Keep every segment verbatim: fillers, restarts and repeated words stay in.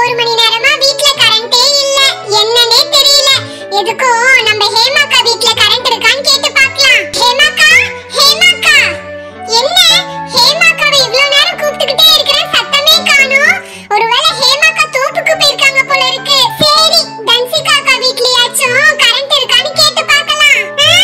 ஒரு மணி நேரமா வீட்ல கரண்டே இல்ல, என்னன்னே தெரியல. எதுக்கும் நம்ம ஹேமாக்கா வீட்ல கரண்ட் இருக்கான்னு கேட்டு பார்க்கலாம். ஹேமாக்கா, ஹேமாக்கா, என்ன ஹேமாக்காவை இவ்ளோ நேரம் கூப்பிட்டுக்கிட்டே இருக்கறேன், சத்தமே காணோம். ஒருவேளை ஹேமாக்கா தோப்புக்கு போயிருக்காங்க போல இருக்கு. சரி, தன்சிகாக்கா வீட்லயாச்சும் கரண்ட் இருக்கான்னு கேட்டு பார்க்கலாம்.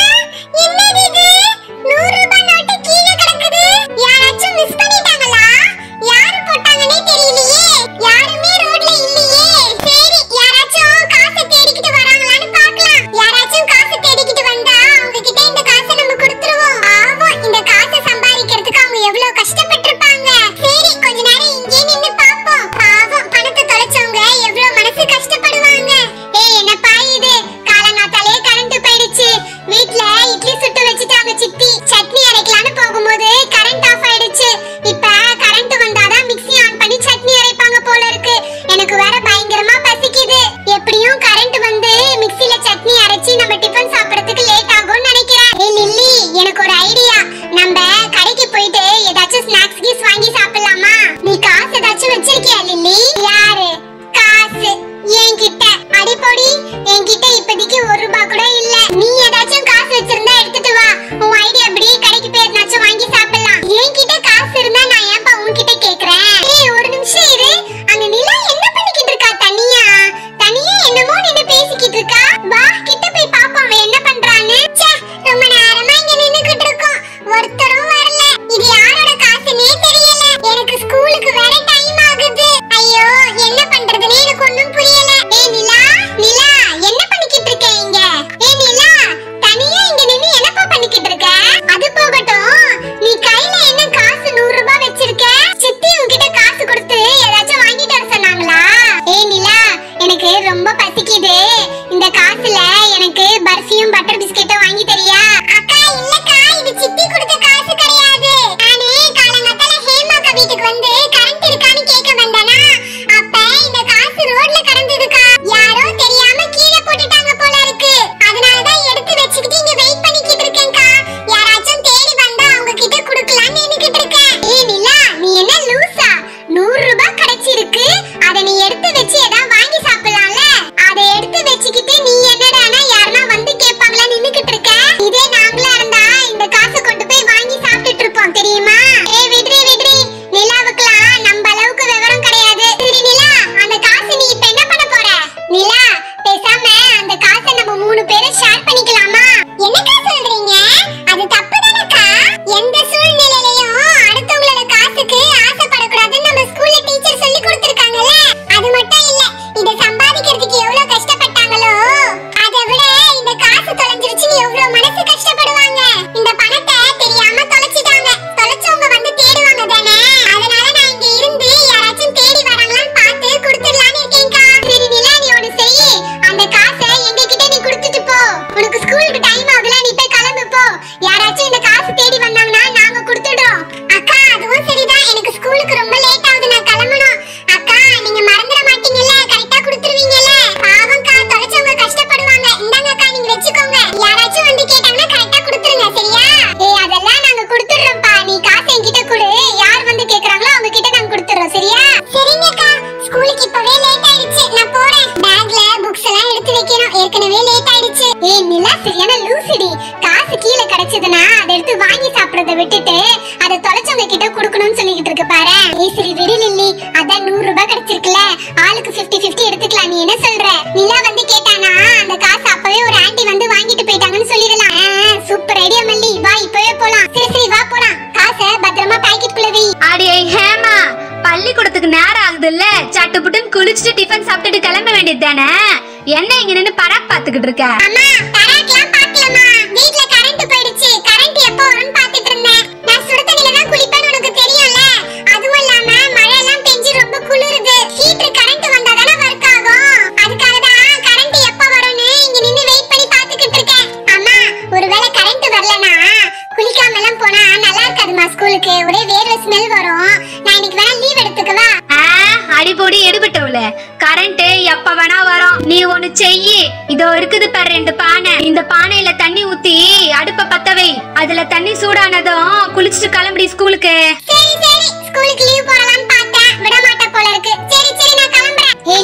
என்னது இது? நூறு ரூபாய் நோட்டு கீழே கிடக்குது. யாராச்சும் மிஸ் பண்ணிட்டாங்களா? யாரு போட்டாங்கன்னே தெரியலையே. யாருமே ரோட்ல இல்லையே. சரி, யாராச்சும் காசை தேடிக்கிட்டு வராங்களான்னு பார்க்கலாம். யாராச்சும் காசை தேடிக்கிட்டு வந்தா அவங்க கிட்ட இந்த காசை நம்ம கொடுத்துருவோம். ஆமா, இந்த காசை சம்பாதிக்கிறதுக்கு அவங்க எவ்வளவு கஷ்டப்பட்டிருப்பாங்க. சரி, கொஞ்ச நேரம் இங்கே நின்னு பாப்போம். பாவம், பணத்தை தொலைச்சவங்க எவ்வளவு மனசு கஷ்டப்படுவாங்க. ஏய், என்னப்பா இது? காலங்காத்தாலே கரண்ட் போயிடுச்சு. வீட்ல இட்லி சுட்டு வச்சுட்டாங்க சித்தி. சட்னி அரைக்கலான்னு போகும்போது கரண்ட் ஆஃப் ஆயிடுச்சு. இப்ப கரண்ட் வந்தாதான் மிக்ஸி ஆன் பண்ணி சட்னி அரைப்பாங்க போல இருக்கு. எனக்கு வேற பயங்கரமா பசிக்குது. எப்படியும் கரண்ட் வந்து மிக்ஸில சட்னி அரைச்சி நம்ம டிபன் சாப்பிடுறதுக்கு லேட் ஆகும்னு நினைக்கிறேன். ஏய் லில்லி, எனக்கு ஒரு ஐடியா. நம்ம கடைக்கு போயிட்டு ஏதாச்சும் ஸ்நாக்ஸ் கீஸ் வாங்கி சாப்பிடலாமா? நீ காசு ஏதாச்சும் வச்சிருக்கியா லில்லி? யாரு? காசு என்கிட்ட. அடிப்பொடி, என்கிட்ட இப்போதைக்கு ஒரு ரூபாய் கூட இல்ல. நீ ஏதாச்சும் காசு வச்சிருந்தா எடுத்துட்டு வா. உன் ஐடியா எப்படி? கடைக்கு போய் ஏதாச்சும் வாங்கி சாப்பிடலாம். என்கிட்ட காசு இருந்தா நான் ஏன்பா உன்கிட்ட கேக்குறேன்? ஏய், ஒரு நிமிஷம் இரு. அங்க நிலா என்ன பண்ணிக்கிட்டு இருக்கா? தனியா தனியா என்னமோ நின்னு பேசிக்கிட்டு இருக்கா. வா, கிட்ட போய் பாப்போம் அவ என்ன பண்றான்னு. ச்சே, ரொம்ப நேரமா இங்க நின்னுக்கிட்டு இருக்கோம், ஒருத்தரும் வரல. இது யாரோட காசுனே தெரியல. எனக்கு ஸ்கூலுக்கு வேற டைம் ஆகுது. ஐயோ, என்ன பண்றதுனே எனக்கு ஒண்ணும் புரியல. ஏய் நிலா, நிலா, என்ன பண்ணிக்கிட்டு இருக்க இங்க? ஏய் நிலா, தனியா இங்க நின்னு என்னப்பா பண்ணிக்கிட்டு இருக்க? அது போகட்டும், நீ கையில என்ன காசு நூறு ரூபாய் வச்சிருக்க? சித்தி உன்கிட்ட காசு கொடுத்து ஏதாச்சும் வாங்கிட்டு வர சொன்னாங்களா? ஏய் நிலா, எனக்கு ரொம்ப பசிக்குது. இந்த காசுல எனக்கு பர்ஃபியும் பட்டர் பிஸ்கெட்டும் வாங்கி தரியா? அக்கா, இல்லக்கா, இது சித்தி கொடுத்த காசு கிடையாது. நானே காலங்காத்தால ஹேமாக்கா வீட்டுக்கு வந்து கரண்ட் இருக்கான்னு கேட்க வந்தேனா, அப்ப இந்த காசு ரோட்ல கிடந்ததுக்கா. யாரோ தெரியாம கீழே போட்டுட்டாங்க போல இருக்கு. அதனாலதான் எடுத்து வச்சுக்கிட்டு இங்க வெயிட் பண்ணிக்கிட்டு இருக்கேன்க்கா. யாராச்சும் தேடி வந்தா அவங்க கிட்ட கொடுக்கலாம்னு நினைக்கிட்டு இருக்கேன். ஏய் நிலா, நீ என்ன லூசா? நூறு ரூபாய் கிடைச்சிருக்கு, அத நீ எடுத்து வச்சு ஏதாவது வாங்கி சாப்பிடலாம்ல. அதை எடுத்து வச்சுக்கிட்டு நீ என்னடானா யாரனா வந்து கேட்பாங்களா நின்னுக்கிட்டு இருக்க? இதே நாங்களா இருந்தா இந்த காசை கொண்டு போய் வாங்கி சாப்பிட்டுட்டு இருப்போம், தெரியுமா? ஏய் விட்ரி விட்ரி, நிலாவுக்குலாம் நம்ம அளவுக்கு விவரம் கிடையாது. சரி நிலா, அந்த காசு நீ இப்ப என்ன பண்ண போற? நிலா, பேசாம அந்த காசை நம்ம மூணு பேரும் ஷேர் பண்ணிக்கலாமா? என்னக்கா சொல்றீங்க? அது தப்பு தானக்கா. எந்த சூழ்நிலையிலயும் அடுத்தவங்களோட காசுக்கு ஆசைப்படக்கூடாதுன்னு நம்ம ஸ்கூல்ல டீச்சர் சொல்லி கொடுத்திருக்காங்கல்ல. அது மட்டும் இல்ல, இத சம்பாதிக்கிறதுக்கு எவ்வளவு கஷ்டப்பட்டாங்களோ அதை விட இந்த காசு தொலைஞ்சிருச்சுன்னு எவ்வளவு மனசு கஷ்டப்படுவாங்க. இந்த பணத்தை தெரியாம தொலைச்சிட்டாங்க. தொலைச்சவங்க வந்து தேடுவாங்க தானே. அதனால நான் இங்க இருந்து யாராச்சும் தேடி வராங்களான்னு பார்த்து கொடுத்துடலான்னு இருக்கேன்க்கா. சரி நிலா, நீ ஒண்ணு செய். அந்த காசை எங்க கிட்ட நீ கொடுத்துட்டு போ. உனக்கு ஸ்கூலுக்கு டைம் ஆகல, நீ போய் கிளம்பு போ. யாராச்சும் இந்த காசு தேடி வந்தாங்கன்னா நாங்க கொடுத்துடுறோம். அக்கா, அதுவும் சரிதான். எனக்கு ஸ்கூலுக்கு ரொம்ப லேட் ஆகுது, நான் கிளம்பணும். அக்கா, நீங்க மறந்துட மாட்டீங்கல்ல? கரெக்டா கொடுத்துருவீங்கல்ல? பாவம்க்கா, தொலைச்சவங்க கஷ்டப்படுவாங்க. இந்தாங்கக்கா, நீங்க வச்சுக்கோங்க. யாராச்சும் வந்து கேட்டாங்கன்னா கரெக்டா கொடுத்துருங்க, சரியா? ஏய், அதெல்லாம் நாங்க கொடுத்துடுறோம்ப்பா. நீ காசை என்கிட்ட கொடு. யார் வந்து கேக்குறாங்களோ அவங்க கிட்ட நாங்க கொடுத்துறோம், சரியா? சரிங்கக்கா. ஸ்கூலுக்கு இப்பவே லேட் ஆயிடுச்சு, நான் போறேன். பேக்ல புக்ஸ் எல்லாம் எடுத்து வைக்கணும், ஏற்கனவே லேட் ஆயிடுச்சு. ஏய் நிலா, சரியான லூசுடி. காசு கீழே கிடைச்சதுன்னா அதை எடுத்து வாங்கி சாப்பிடுறத விட்டுட்டு அதை தொலைச்சவங்க கிட்ட கொடுக்கணும்னு சொல்லிக்கிட்டு இருக்கு பாரு. ஏய் சரி விடு லில்லி, அதான் நூறு ரூபாய் கிடைச்சிருக்குல, ஆளுக்கு பிப்டி பிப்டி எடுத்துக்கலாம். நீ என்ன சொல்ற? நிலா வந்து கேட்டானா அந்த காசு அப்பவே ஒரு ஆண்டி வந்து வாங்கிட்டு போயிட்டாங்கன்னு சொல்லிடலாம். சூப்பர் ஐடியா மல்லி, வா இப்பவே போலாம். சரி சரி வா போலாம். காசை பத்திரமா பாக்கெட் குள்ள வை. அடே ஹேமா, பள்ளிக்கூடத்துக்கு நேரம் ஆகுதுல்ல, சட்டு புட்டுன்னு குளிச்சுட்டு டிஃபன் சாப்பிட்டுட்டு கிளம்ப வேண்டியது தானே. என்ன இங்க நின்னு பராக் பாத்துக்கிட்டு இருக்க? அம்மா, பராக்லாம் பாக்கலமா. வீட்ல கரண்ட் போயிடுச்சு. கரண்ட் எப்போ வரும்னு பாத்துட்டு இருந்தேன். நான் சுடு தண்ணில தான் குளிப்பேன்னு உனக்கு தெரியும்ல. அதுவும் இல்லாம மழை எல்லாம் பெஞ்சு ரொம்ப குளிருது. ஹீட்டர் கரண்ட் வந்தா தானே வர்க் ஆகும். அதுக்காக தான் கரண்ட் எப்போ வரும்னு இங்க நின்னு வெயிட் பண்ணி பாத்துக்கிட்டு இருக்கேன். அம்மா, ஒருவேளை கரண்ட் வரலனா குளிக்காம எல்லாம் போனா நல்லா இருக்காதுமா. ஸ்கூலுக்கு ஒரே வேர்வை ஸ்மெல் வரும். நான் இன்னைக்கு வேணா லீவ் எடுத்துக்கவா? அடிபொடி எடுபட்டவுல, கரண்ட் எப்ப வேணா வரும். நீ ஒண்ணு செய்யி. இதோ இருக்குது பாரு ரெண்டு பானை. இந்த பானையில தண்ணி ஊத்தி அடுப்ப பத்த வை. அதுல தண்ணி சூடானதும் குளிச்சுட்டு கிளம்பி ஸ்கூலுக்கு. சரி சரி, ஸ்கூலுக்கு லீவ் போடலாம்னு பார்த்தேன், விட மாட்டே போல இருக்கு. சரி சரி, நான் கிளம்புறேன்.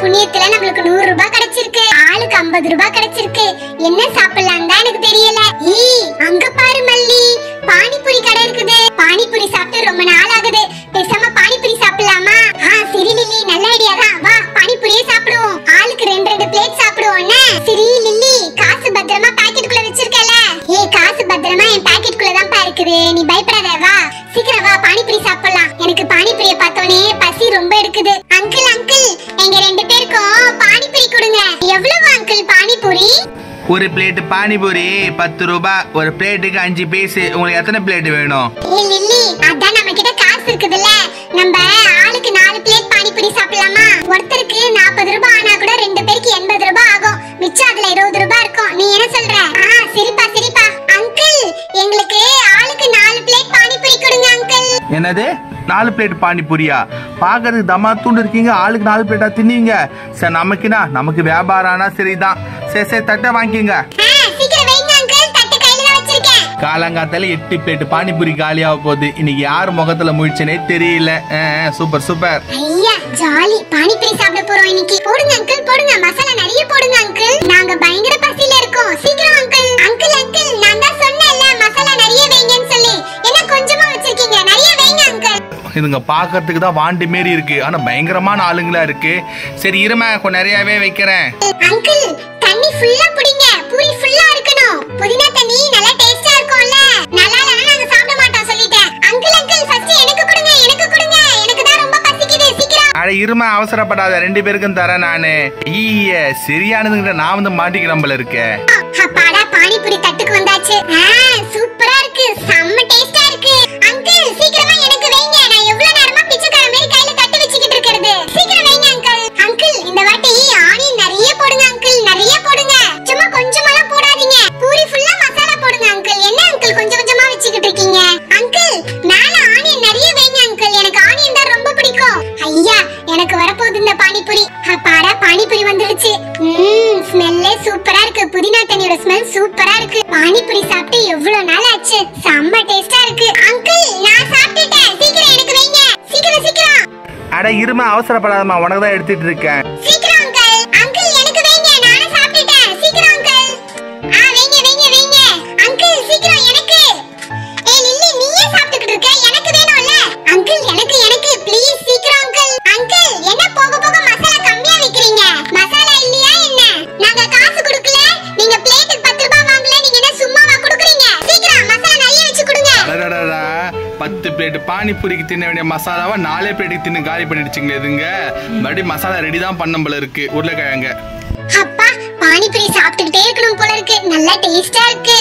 புண்ணியத்துல நம்மளுக்கு நூறு ரூபாய் கிடைச்சிருக்கு. ஆளுக்கு ஐம்பது ரூபாய் கிடைச்சிருக்கு. என்ன சாப்பிடலாம் தான் எனக்கு தெரியல. ஏய் அங்க பாரு மல்லி, பானிபூரி கடை இருக்குது. பானிபூரி சாப்பிட்டு ரொம்ப நாள் ஆகுது. பேசாம பானிபூரி சாப்பிடலாமா? ஆ சரி லில்லி, நல்ல ஐடியா தான். வா பானிபூரியே சாப்பிடுவோம். ஆளுக்கு ரெண்டு ரெண்டு பிளேட் சாப்பிடுவோம்னா. சரி லில்லி, காசு பத்திரமா பாக்கெட்டுக்குள்ள வச்சிருக்கல? ஏய் காசு பத்திரமா என் பாக்கெட்டுக்குள்ள தான் பா இருக்குது. நீ பயப்படாத, வா சீக்கிரம் வா, பானிபூரி சாப்பிடலாம். எனக்கு பானிபூரியை பார்த்தோனே பசி ரொம்ப எடுக்குது. அங்கிள் அங்கிள், எங்க ரெண்டு பேருக்கும் பானிபூரி கொடுங்க. எவ்வளவு அங்கிள் பானிபூரி? ஒரு பிளேட் பானிபூரி பத்து ரூபாய். ஒரு பிளேட்டுக்கு அஞ்சு பீஸ். உங்களுக்கு எத்தனை பிளேட் வேணும்? ஏய் லில்லி, அதான் நம்ம கிட்ட காசு இருக்குதுல்ல, நம்ம ஆளுக்கு நாலு பிளேட் பானிபூரி சாப்பிடலாமா? ஒருத்தருக்கு நாற்பது ரூபாய் ஆனா கூட ரெண்டு பேருக்கு எண்பது ரூபாய் ஆகும். மிச்சம் அதுல இருபது ரூபாய் இருக்கும். நீ என்ன சொல்ற? ஆ சரிப்பா சரிப்பா. அங்கிள், எங்களுக்கு ஆளுக்கு நாலு பிளேட் பானிபூரி கொடுங்க அங்கிள். என்னது நாலு பிளேட் பானிபூரியா? பாக்குறதுக்கு தமா தூண்டு இருக்கீங்க. ஆளுக்கு நாலு பிளேட்டா தின்னீங்க. சரி நமக்குனா நமக்கு வியாபாரம் ஆனா சரிதான். சரி சரி தட்டை வாங்கிக்கங்க. சீக்கிரம் வைங்க அங்கிள், தட்டு கையில தான் வச்சிருக்கேன். காலங்காத்தால எட்டு பிளேட் பானிபூரி காலியாக போகுது. இன்னைக்கு யார் முகத்துல முழிச்சனே தெரியல. Super super. ஐயா ஜாலி, பானிபூரி சாப்பிட போறோம் இன்னைக்கு. போடுங்க அங்கிள் போடுங்க, மசாலா நிறைய போடுங்க அங்கிள். நாங்க பயங்கர பசியில இருக்கோம். சீக்கிரம் அங்கிள். அங்கிள் அங்கிள், நான் தான் சொன்னேன்ல மசாலா நிறைய வைங்கன்னு சொல்லி. என்ன கொஞ்சமா வச்சிருக்கீங்க? நிறைய வைங்க அங்கிள். இதுங்க பாக்கிறதுக்கு தான் வாண்டி மாரி இருக்கு, ஆனா பயங்கரமான ஆளுங்களா இருக்கு. சரி இருமா, கொஞ்சம் நிறையவே வைக்கிறேன். அங்கிள் தண்ணி ஃபுல்லா குடிங்க, பூரி ஃபுல்லா இருக்கணும். புதினா தண்ணி நல்லா டேஸ்டா இருக்கும்ல. நல்லா இல்லனா நாங்க சாப்பிட மாட்டோம் சொல்லிட்டேன். அங்கிள் அங்கிள் ஃபர்ஸ்ட் எனக்கு கொடுங்க, எனக்கு கொடுங்க. எனக்கு தான் ரொம்ப பசிக்குது, சீக்கிரம். அட இருமா, அவசரப்படாத, ரெண்டு பேருக்கும் தரேன் நானு. ஈய சரியானதுங்கிட்ட நான் வந்து மாட்டிக்கிறேன் போல இருக்கேன். அப்பாடா, பானிபூரி தட்டுக்கு வந்தாச்சு. சூப்பரா இருக்கு, செம்ம டேஸ்டா இருக்கு. அங்கிள் சீக்கிரமா எனக்கு வைங்க. நான் எவ்வளவு நேரமா பிச்சைக்கார மாதிரி கையில தட்டு வச்சிட்டு இருக்கிறது. சீக்கிரம் வைங்க அங்கிள். அங்கிள் இந்த வாட்டி ஆனியன் நிறைய போடுங்க அங்கிள், நிறைய போடுங்க. சும்மா கொஞ்சமாலாம் போடாதீங்க. பூரி ஃபுல்லா மசாலா போடுங்க அங்கிள். என்ன அங்கிள் கொஞ்சம் கொஞ்சமா வச்சிட்டு இருக்கீங்க? அங்கிள் மேல ஆனியன் நிறைய வைங்க அங்கிள். எனக்கு ஆனியன் தான் ரொம்ப பிடிக்கும். ஐயா எனக்கு வரப்போகுது இந்த பானிபூரி. அப்பாடா, பானிபூரி வந்துருச்சு. ம்ம், ஸ்மெல்லே சூப்பரா இருக்கு. புதினா தண்ணியோட ஸ்மெல் சூப்பரா இருக்கு. பானிபூரி சாப்பிட்டு எவ்வளவு நாள் ஆச்சு. செம்ம டேஸ்டா இருக்கு. அங்கிள் நான் சாப்பிட்டுட்டேன். சீக்கிரம் எனக்கு வைங்க. சீக்கிரம் சீக்கிரம். அட இருமா, அவசரப்படாதமா, உனக்கு தான் எடுத்துட்டு இருக்கேன். சீக்கிரம் அங்கிள். அங்கிள் எனக்கு வைங்க, நானும் சாப்பிட்டுட்டேன். சீக்கிரம் அங்கிள். ஆ வைங்க வைங்க வைங்க. அங்கிள் சீக்கிரம் எனக்கு. ஏய் லில்லி, நீயே சாப்பிட்டுக்கிட்டு இருக்க, எனக்கு வேணும்ல. அங்கிள் எனக்கு எனக்கு ப்ளீஸ் சீக்கிரம் அங்கிள். அங்கிள் என்ன போக போக மசாலா கம்மியா வைக்கிறீங்க? மசாலா இல்லையா என்ன? நாங்க காசு கொடுக்கல, நீங்க பிளேட்டுக்கு பத்து ரூபாய் வாங்கல, நீங்க என்ன சும்மாவா கொடுக்குறீங்க? சீக்கிரம் மசாலா நிறைய வச்சு கொடுங்க. அடடடா, பத்து பிளேட் பானிபூரிக்கு தின்ன வேண்டிய மசாலாவை நாலே பிளேட்டுக்கு தின்னு காலி பண்ணிடுச்சுங்க. இதுங்க மறுபடியும் மசாலா ரெடி தான் பண்ண போல இருக்கு. உருளைக்கிழங்க. அப்பா, பானிபூரி சாப்பிட்டுக்கிட்டே இருக்கணும் போல இருக்கு. நல்லா டேஸ்டா இருக்கு.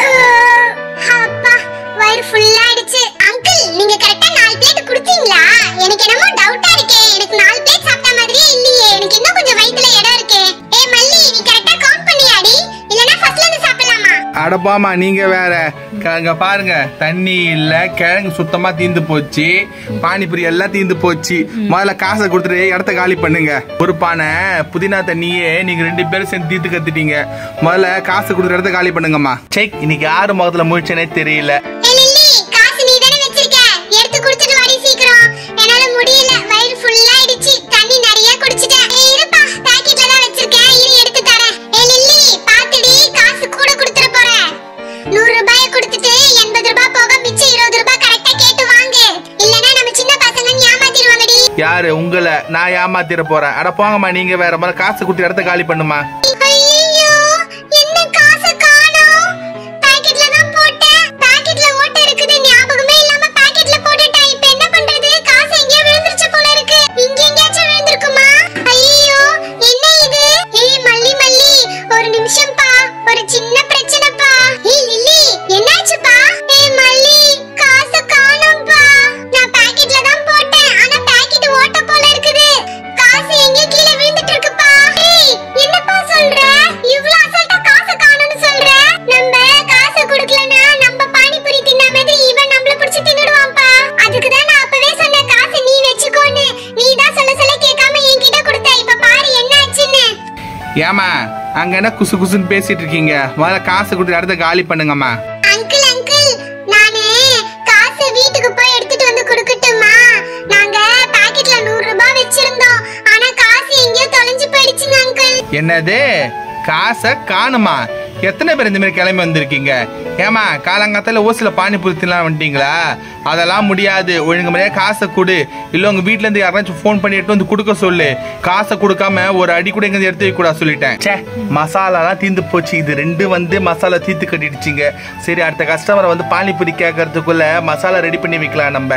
அப்பா, வயிறு ஃபுல்லா ஆயிடுச்சு. அங்கிள் நீங்க கரெக்ட்டா நாலு பிளேட் கொடுத்தீங்களா? எனக்கு என்னமோ டவுட்டா இருக்கே. எனக்கு நாலு பிளேட் சாப்பிட்ட மாதிரியே இல்லையே. எனக்கு இன்னும் கொஞ்சம் வயித்துல இடம் இருக்கே. ஏய் மல்லி, நீ கரெக்ட்டா கவுண்ட் பண்ணியாடி? இல்லனா ஃபர்ஸ்ட்ல இருந்து சாப்பிடலாமா? அடப்பாமா, நீங்க வேற. அங்க பாருங்க, தண்ணி இல்ல, கிழங்கு சுத்தமா தீந்து போச்சு, பானிபூரி எல்லாம் தீந்து போச்சு. முதல்ல காசை கொடுத்துட்டு இடத்த காலி பண்ணுங்க. ஒரு பானை புதினா தண்ணியே நீங்க ரெண்டு பேரும் சேர்ந்து தீர்த்து கத்துட்டீங்க. முதல்ல காசு கொடுத்துட்டு இடத்த காலி பண்ணுங்கம்மா. செக், இன்னைக்கு யாரு முகத்துல முழிச்சனே தெரியல. ஏய் லில்லி, காசு நீ தானே வச்சிருக்க, எடுத்து குடிச்சிட்டு வாடி சீக்கிரம். என்னால முடியல, வயிறு ஃபுல்லா ஆயிடுச்சு. தண்ணி நிறைய குடிச்சிட்டேன். ஏய் இருப்பா, பாக்கெட்ல தான் வச்சிருக்கேன், இரு எடுத்து தரேன். ஏய் லில்லி பாத்துடி, காசு கூட கொடுத்துற போறேன். நூறு ரூபாய் கொடுத்துட்டு எண்பது ரூபாய் போக மிச்சம் இருபது ரூபாய் கரெக்ட்டா கேட்டு வாங்கு. இல்லனா நம்ம சின்ன பசங்க ஏமாத்திடுவாங்கடி. யாரு உங்களை நான் ஏமாத்திர போறேன்? அட போங்கம்மா, நீங்க வேற. முதல்ல காசு கொடுத்து இடத்த காலி பண்ணுமா. ஐயோ, என்ன காசு காணோம்? பாக்கெட்ல தான் போட்டேன். பாக்கெட்ல ஓட்டை இருக்குது, ஞாபகமே இல்லாம பாக்கெட்ல போட்டுட்டேன். இப்போ என்ன பண்றது? காசு எங்கேயோ விழுந்துருச்சு போல இருக்கு. இங்க எங்கேயாச்சும் விழுந்திருக்குமா? ஐயோ, என்ன இது? ஏய் மல்லி மல்லி, ஒரு நிமிஷம் பா, ஒரு சின்ன பிரச்சனைப்பா. ஏய் லில்லி, என்னாச்சுப்பா? ஏய் மல்லி, காசு காணோம்பா. நான் பாக்கெட்ல தான் போட்டேன், ஆனா பாக்கெட் ஓட்டை போல இருக்குது. காசு எங்க கீழ விழுந்துட்டு இருக்குப்பா. ஏய் என்னப்பா சொல்ற? இவ்ளோ அசால்ட்டா காசு காணோம்னு சொல்ற? நம்ம காசு கொடுக்கலனா நம்ம பானிபூரி தின்ன மாதிரி இவன் நம்மள பிடிச்சு தின்னுடுவான்ப்பா. அதுக்கு தான் நான் அப்பவே சொன்னேன் காசு நீ வெச்சுக்கோன்னு. நீ தான் சொல்ல சொல்ல கேட்காம என்கிட்ட கொடுத்த. இப்ப பாரு என்ன ஆச்சுன்னு. ஏமா அங்க என்ன குசு குசுன்னு பேசிட்டு இருக்கீங்க? முதல்ல காசு கொடுத்து இடத்த காலி பண்ணுங்கம்மா. அங்கிள் அங்கிள், நானே காசு வீட்டுக்கு போய் எடுத்துட்டு வந்து கொடுக்கட்டுமா? நாங்க பாக்கெட்ல நூறு ரூபாய் வச்சிருந்தோம், ஆனா காசு எங்கேயோ தொலைஞ்சு என்னது காசை காணுமா? எத்தனை பேர் இந்த மாதிரி கிளம்பி வந்திருக்கீங்க? ஏமா காலங்காத்தால ஓசில பானிபூரி தின்னலாம் வந்துட்டீங்களா? அதெல்லாம் முடியாது. ஒழுங்கு முறையா காசை கொடு, இல்ல உங்க வீட்டுல இருந்து யாராச்சும் போன் பண்ணிட்டு வந்து கொடுக்க சொல்லு. காசை கொடுக்காம ஒரு அடி கூட எங்க எடுத்து வைக்க கூடாது சொல்லிட்டேன். சே, மசாலாலாம் தீந்து போச்சு. இது ரெண்டு வந்து மசாலா தீத்து கட்டிடுச்சிங்க. சரி, அடுத்த கஸ்டமரை வந்து பானிபூரி கேட்கறதுக்குள்ள மசாலா ரெடி பண்ணி வைக்கலாம் நம்ம.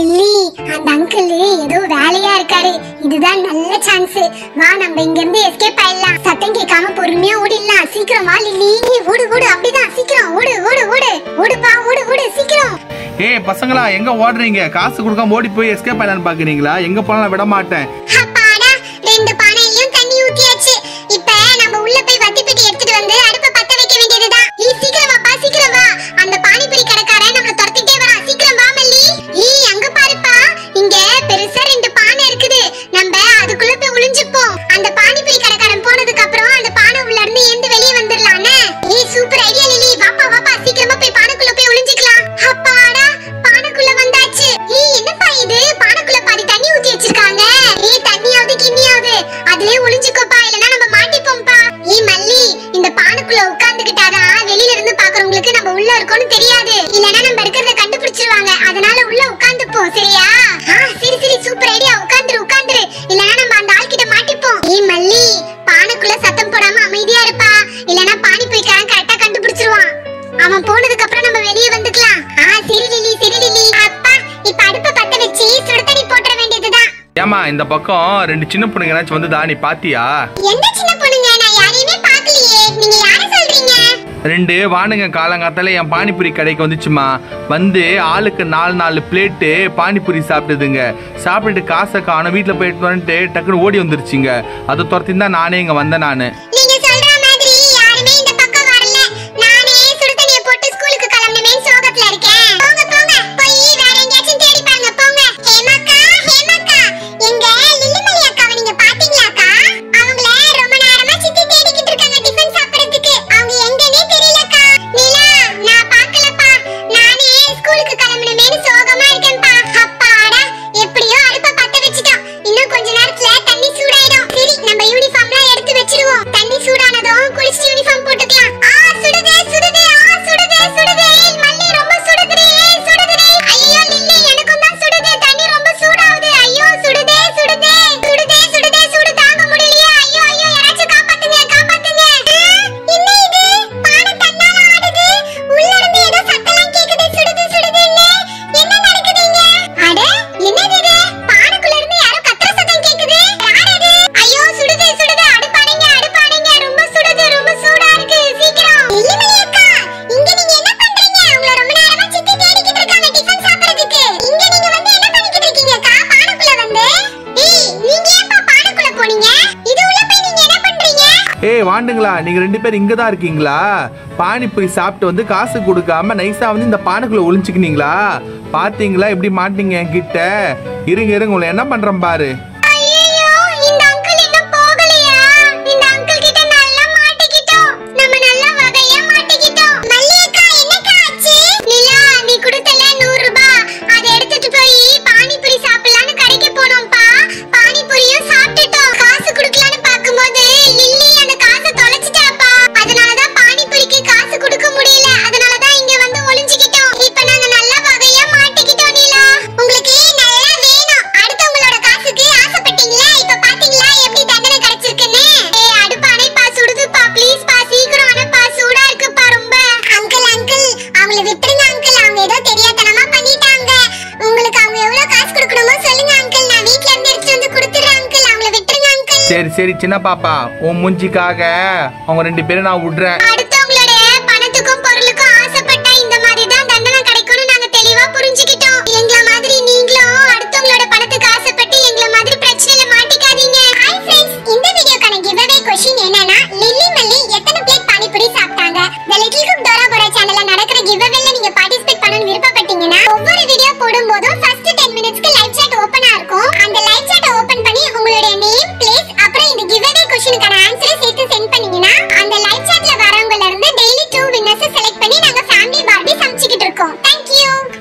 அந்த அங்கிள் ஏதோ வேலையா இருக்காரு. இதுதான் நல்ல சான்ஸ். வா, நம்ம இங்க இருந்து எஸ்கேப் ஆயிடலாம். சத்தம் கேட்காம பொறுமையா ஓடிடலாம். சீக்கிரம் வா லில்லி. ஓடு ஓடு, அப்படிதான், சீக்கிரம் ஓடு ஓடு ஓடு ஓடுப்பா, ஓடு ஓடு சீக்கிரம். ஏய் பசங்களா, எங்க ஓடுறீங்க? காசு கொடுக்காம ஓடி போய் எஸ்கேப் ஆயிடலான்னு பாக்குறீங்களா? எங்க போனாலும் விட மாட்டேன். அப்பாடா, ரெண்டு பானையிலயும் தண்ணி ஊத்தியாச்சு. இப்ப நம்ம உள்ள போய் வத்தி பெட்டி எடுத்துட்டு வந்து அடுப்ப பத்த வைக்க வேண்டியதுதான். நீ சீக்கிரம் வாப்பா, சீக்கிரம் வா. அந்த பானிபூரி கடைக்காரன் நம்மள துரத்திட்டே வரான். சீக்கிரம் வா மல்லி. ஈ, அங்க பாருப்பா, இங்க பெருசா ரெண்டு பானை இருக்குது. நம்ம அதுக்குள்ள போய் ஒளிஞ்சுப்போம். அந்த பானிபூரி கடைக்காரன் போனதுக்கு அப்புறம் அந்த பானை உள்ள இருந்து எந்த வெளிய வந்துடலாம்னே. ஏ, சூப்பர் ஐடியா லில்லி. வாப்பா வாப்பா, சீக்கிரமா போய் பானைக்குள்ள போய் ஒளிஞ்சுக்கலாம். அப்பாடா, பானைக்குள்ள வந்தாச்சு. ஏ, என்னப்பா இது? பானைக்குள்ள பாதி தண்ணி ஊத்தி வச்சிருக்காங்க. ஏ, தண்ணியாவது கிண்ணியாவது அதுலயே ஒளிஞ்சுக்கோப்பா, இல்லனா நம்ம மாட்டிப்போம்பா. ஏ மல்லி, இந்த பானைக்குள்ள உட்கார்ந்துக்கிட்டாதான் வெளியில இருந்து பாக்குறவங்களுக்கு நம்ம உள்ள இருக்கோம்னு தெரியாது. இல்லனா நம்ம இருக்கிறத கண்டுபிடிச்சிருவாங்க. அதனால உள்ள உட்கார்ந்துப்போம், சரியா? ஆ, சரி சரி, சூப்பர் ஐடியா. உட்கார்ந்துரு உட்கார்ந்துரு, இல்லனா நம்ம அந்த ஆள் கிட்ட மாட்டிப்போம். ஏ மல்லி, பானைக்குள்ள சத்தம் போடாம அமைதியா இருப்பா, இல்லனா பானிபூரிக்காரன் கரெக்டா கண்டுபிடிச்சிருவான். அவன் போனதுக்கு அப்புறம் நம்ம வெளியே வந்துக்கலாம். ஆ, சரி லில்லி, சரி லில்லி. அப்பா, இப்ப அடுப்ப பத்த வச்சு சுடு தண்ணி போட்ற வேண்டியதுதான். ஏமா, இந்த பக்கம் ரெண்டு சின்ன பொண்ணுங்க ஏதாச்சும் வந்துதா? நீ பாத்தியா? எந்த சின்ன பொண்ணுங்க? நான் யாரையுமே பார்க்கலையே. நீங்க யாரை சொல்றீங்க? ரெண்டு வானுங்க காலங்காத்தால என் பானிபூரி கடைக்கு வந்துச்சுமா. வந்து ஆளுக்கு நாலு நாலு பிளேட்டு பானிபூரி சாப்பிட்டுதுங்க. சாப்பிட்டுட்டு காசை காணும், வீட்டுல போயிட்டு வந்துட்டு டக்குன்னு ஓடி வந்துருச்சுங்க. அதை துரத்தின்னு தான் நானே இங்க வந்தேன். நானு நீங்க சொல்ற மாதிரி யாருமே இந்த பக்கம் வரல. நானே சுடு தண்ணியை போட்டு ஸ்கூலுக்கு கிளம்பணுமே சோகத்துல இருக்கேன். போங்க போங்க, போய் வேற எங்கேயாச்சும் தேடி பாருங்க போங்க. ஹேமாக்கா, ஹேமாக்கா, எங்க லில்லிமலி அக்காவை நீங்க பாத்தீங்களாக்கா? அவங்கள ரொம்ப நேரமா சித்தி தேடிக்கிட்டு இருக்காங்க டிஃபன் சாப்பிடுறதுக்கு. அவங்க எங்கன்னே தெரியலக்கா. நிலா, நான் பார்க்கலப்பா. நானே ஸ்கூலுக்கு கிளம்பணுமேனு சோகமா இருக்கேன்ப்பா. அப்பாடா, எப்படியோ அடுப்ப பத்த வச்சிட்டோம். இன்னும் கொஞ்ச நேரத்துல தண்ணி சூடாயிடும். சரி, நம்ம யூனிஃபார்ம்லாம் எடுத்து வச்சிருவோம். தண்ணி சூடானதும் குளிச்சு யூனிஃபார்ம் போட்டுக்கலாம். ஆ, சுடுதே சுடுதே, ஆ சுடுதே சுடுதே. மல்லி, ரொம்ப சுடுதே சுடுதே. ஐயோ லில்லி, எனக்கும் தான் சுடுதே. தண்ணி ரொம்ப சூடாவுது. ஐயோ, சுடுதே சுடுதே சுடுதே சுடுதே. சூடு தாங்க முடியலையா? ஐயோ ஐயோ, யாராச்சும் காப்பாத்துங்க காப்பாத்துங்க. என்ன இது? பானை தன்னால ஆடுது. உள்ள இருந்து ஏதோ சத்தம்லாம் கேக்குது. சுடுது சுடுதுன்னு. என்ன நடக்குதுங்க? அட, என்னது இது? பானைக்குள்ள இருந்து யாரோ கத்துற சத்தம் கேக்குது. யார் அது? ஐயோ, சுடுது சுடுது. அடுப்பாடுங்க அடுப்பாடுங்க. ரொம்ப சுடுது, ரொம்ப சூடா இருக்கு. சீக்கிரம். லில்லிமலி அக்கா, இங்க நீங்க என்ன பண்றீங்க? உங்களை ரொம்ப நேரமா சித்தி தேடிக்கிட்டு இருக்காங்க டிஃபன் சாப்பிடுறதுக்கு. இங்க நீங்க வந்து என்ன பண்ணிக்கிட்டு இருக்கீங்கக்கா? பானைக்குள்ள வந்து. ஏய், நீங்க ஏன்பா பானைக்குள்ள போனீங்க? இது உள்ள போய் நீங்க என்ன பண்றீங்க? ஏய் வாண்டுங்களா, நீங்க ரெண்டு பேரும் இங்க தான் இருக்கீங்களா? பானிபூரி சாப்பிட்டு வந்து காசு கொடுக்காம நைஸா வந்து இந்த பானைக்குள்ள ஒளிஞ்சுக்கினீங்களா? பாத்தீங்களா எப்படி மாட்டீங்க என்கிட்ட? இருங்க இருங்க, உங்களை என்ன பண்றேன் பாரு. ஐயோ, இந்த அங்கிள் இன்னும் போகலையா? இந்த அங்கிள் கிட்ட நல்லா மாட்டிக்கிட்டோம். நம்ம நல்லா வகையா மாட்டிக்கிட்டோம். மல்லி அக்கா, என்னக்கா ஆச்சு? நிலா, நீ கொடுத்தல நூறு ரூபாய், அதை எடுத்துட்டு போய் பானிபூரி சாப்பிடலாம்னு கடைக்கு போனோம்ப்பா. பானிபூரியும் சாப்பிட்டுட்டோம். காசு கொடுக்கலாம்னு பாக்கும்போது லில்லி அந்த காசை தொலைச்சிட்டாப்பா. அதனாலதான் பானிபூரிக்கு காசு கொடுக்க முடியல. அதனாலதான் இங்க வந்து ஒளிஞ்சுக்கிட்டோம். இப்ப நாங்க நல்லா வகையா மாட்டிக்கிட்டோம். நிலா, உங்களுக்கு நல்லா வேணும். அடுத்தவங்களோட காசுக்கு ஆசைப்பட்டீங்களா? இப்ப பாத்தீங்களா எப்படி தண்டனை கிடைச்சிருக்குன்னு? ஏய், அடுப்பு அணைப்பா, சுடுதுப்பா. ப்ளீஸ் பா, சீக்கிரம் அணைப்பா. சூடா இருக்குப்பா ரொம்ப. அங்கிள் அங்கிள், அவங்கள விட்டுருங்க அங்கிள். அவங்க ஏதோ தெரியாதனமா பண்ணிட்டாங்க. உங்களுக்கு அவங்க எவ்வளவு காசு கொடுக்கணுமோ சொல்லுங்க அங்கிள். நான் வீட்ல இருந்து எடுத்துட்டு வந்து கொடுத்துறேன் அங்கிள். அவங்கள விட்டுருங்க அங்கிள். சரி சரி சின்ன பாப்பா, உன் மூஞ்சிக்காக அவங்க ரெண்டு பேரும் நான் விடுறேன். அடுத்தவங்களோட பணத்துக்கும் பொருளுக்கும் ஆசைப்பட்டா இந்த மாதிரி தான் தண்டனை கிடைக்கும்னு நாங்க தெளிவா புரிஞ்சுக்கிட்டோம். எங்கள மாதிரி நீங்களும் அடுத்தவங்களோட பணத்துக்கு ஆசைப்பட்டு எங்கள மாதிரி பிரச்சனையில மாட்டிக்காதீங்க. ஹாய் ஃப்ரெண்ட்ஸ், இந்த வீடியோக்கான giveaway question என்னன்னா, லில்லிமலி எத்தனை பிளேட் பானிபூரி சாப்பிட்டாங்க? The Little Cook Dora Bora சேனல்ல நடக்கிற giveawayல நீங்க பார்ட்டிசிபேட் பண்ணனும் விருப்பப்பட்டீங்கன்னா ஒவ்வொரு வீடியோ போடும்போதும் first ten minutesக்கு லைவ் chat ஓபனா இருக்கும். அந்த லைவ் chat ஓபன் பண்ணி உங்களுடைய நேம், பிளேஸ், அப்புறம் இந்த giveaway questionக்கான ஆன்சரை சேர்த்து சென்ட் பண்ணீங்கன்னா அந்த லைவ் chatல வரவங்கல இருந்து டெய்லி two winners செலக்ட் பண்ணி நாங்க ஃபேமிலி பார்பி சமைச்சிட்டு இருக்கோம். Thank you.